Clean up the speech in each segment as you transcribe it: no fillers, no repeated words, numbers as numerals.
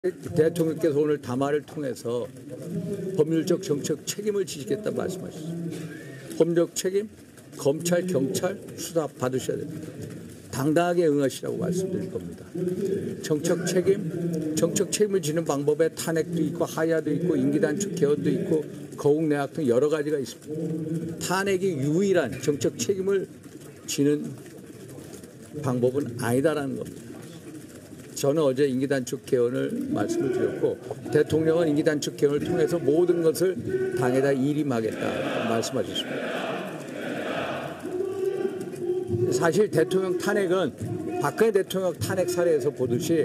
대통령께서 오늘 담화를 통해서 법률적 정책 책임을 지시겠다 말씀하셨습니다. 법률적 책임, 검찰, 경찰 수사 받으셔야 됩니다. 당당하게 응하시라고 말씀드릴 겁니다. 정책 책임을 지는 방법에 탄핵도 있고 하야도 있고 임기단축 개헌도 있고 거국내각 등 여러 가지가 있습니다. 탄핵이 유일한 정책 책임을 지는 방법은 아니다라는 겁니다. 저는 어제 임기단축 개헌을 말씀을 드렸고 대통령은 임기단축 개헌을 통해서 모든 것을 당에다 일임하겠다 말씀하셨습니다. 사실 대통령 탄핵은 박근혜 대통령 탄핵 사례에서 보듯이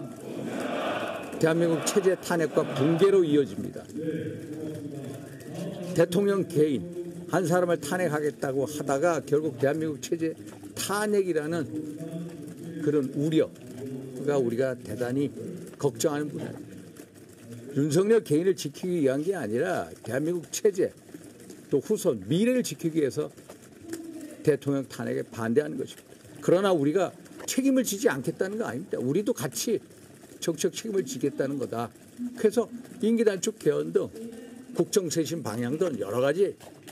대한민국 체제 탄핵과 붕괴로 이어집니다. 대통령 개인 한 사람을 탄핵하겠다고 하다가 결국 대한민국 체제 탄핵이라는 그런 우려가 우리가 대단히 걱정하는 분야입니다. 윤석열 개인을 지키기 위한 게 아니라 대한민국 체제 또 후손 미래를 지키기 위해서 대통령 탄핵에 반대하는 것입니다. 그러나 우리가 책임을 지지 않겠다는 거 아닙니다. 우리도 같이 정책 책임을 지겠다는 거다. 그래서 임기단축 개헌 등 국정쇄신 방향 등 여러 가지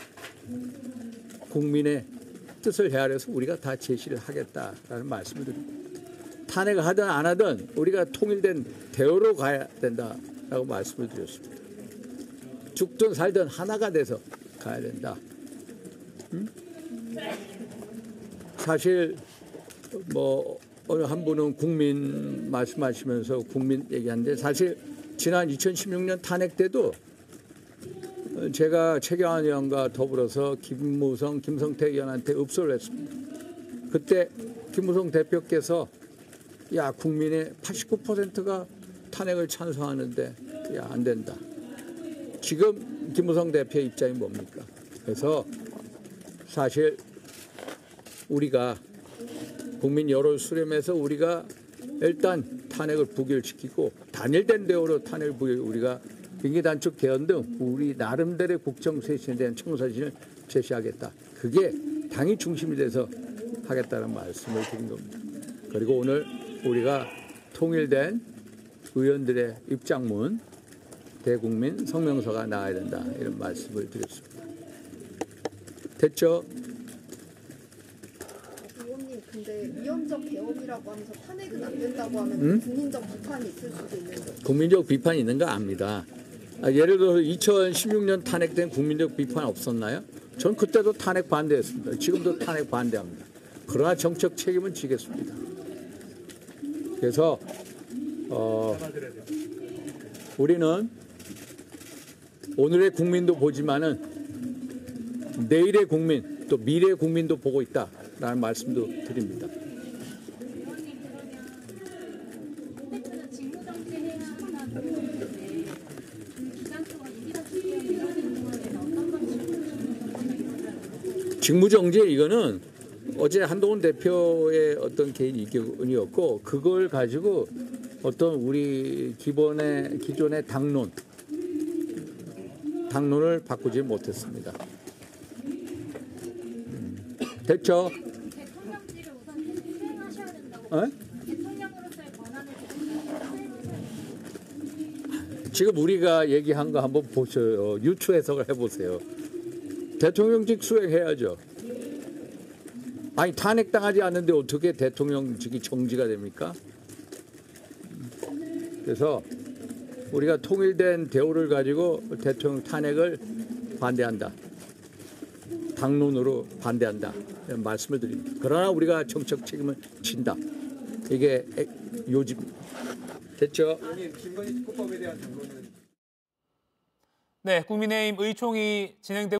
국민의 뜻을 헤아려서 우리가 다 제시를 하겠다라는 말씀을 드립니다. 탄핵을 하든 안 하든 우리가 통일된 대우로 가야 된다라고 말씀을 드렸습니다. 죽든 살든 하나가 돼서 가야 된다. 사실 뭐 어느 한 분은 국민 말씀하시면서 국민 얘기하는데 사실 지난 2016년 탄핵 때도 제가 최경환 의원과 더불어서 김무성, 김성태 의원한테 읍소를 했습니다. 그때 김무성 대표께서 야 국민의 89%가 탄핵을 찬성하는데 야 안 된다. 지금 김무성 대표의 입장이 뭡니까? 그래서 사실 우리가 국민 여론 수렴해서 우리가 일단 탄핵을 부결시키고 단일된 대우로 탄핵을 우리가 임기단축 개헌 등 우리 나름대로의 국정쇄신에 대한 청사진을 제시하겠다. 그게 당이 중심이 돼서 하겠다는 말씀을 드린 겁니다. 그리고 오늘 우리가 통일된 의원들의 입장문 대국민 성명서가 나와야 된다 이런 말씀을 드렸습니다. 됐죠? 의원님 근데 위헌적 개헌이라고 하면서 탄핵은 안 된다고 하면 국민적 비판이 있을 수도 있는데. 국민적 비판이 있는 거 압니다. 예를 들어서 2016년 탄핵된 국민적 비판 없었나요? 전 그때도 탄핵 반대했습니다. 지금도 탄핵 반대합니다. 그러나 정책 책임은 지겠습니다. 그래서 우리는 오늘의 국민도 보지만은 내일의 국민 또 미래의 국민도 보고 있다라는 말씀도 드립니다. 직무정지 이거는 어제 한동훈 대표의 어떤 개인 의견이었고 그걸 가지고 어떤 우리 기존의 당론을 바꾸지 못했습니다. 됐죠? 대통령직을 우선 수행하셔야 된다고. 대통령으로서의 권한을 지금 우리가 얘기한 거 한번 보셔요. 유추 해석을 해보세요. 대통령직 수행해야죠. 아니 탄핵당하지 않는데 어떻게 대통령직이 정지가 됩니까? 그래서 우리가 통일된 대우를 가지고 대통령 탄핵을 반대한다. 당론으로 반대한다. 이런 말씀을 드립니다. 그러나 우리가 정책 책임을 진다. 이게 요지입니다. 됐죠? 네, 국민의힘 의총이 진행되고